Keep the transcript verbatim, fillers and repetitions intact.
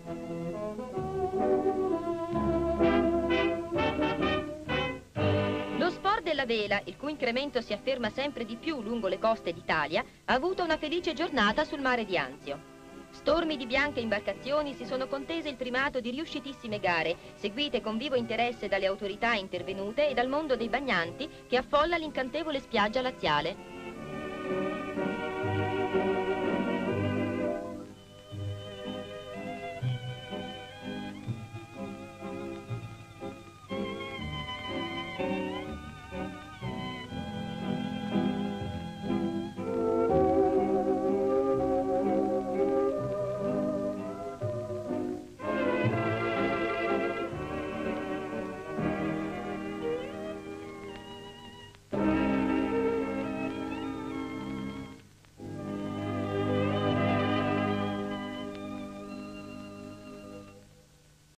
Lo sport della vela, il cui incremento si afferma sempre di più lungo le coste d'Italia, ha avuto una felice giornata sul mare di Anzio. Stormi di bianche imbarcazioni si sono contese il primato di riuscitissime gare, seguite con vivo interesse dalle autorità intervenute e dal mondo dei bagnanti che affolla l'incantevole spiaggia laziale.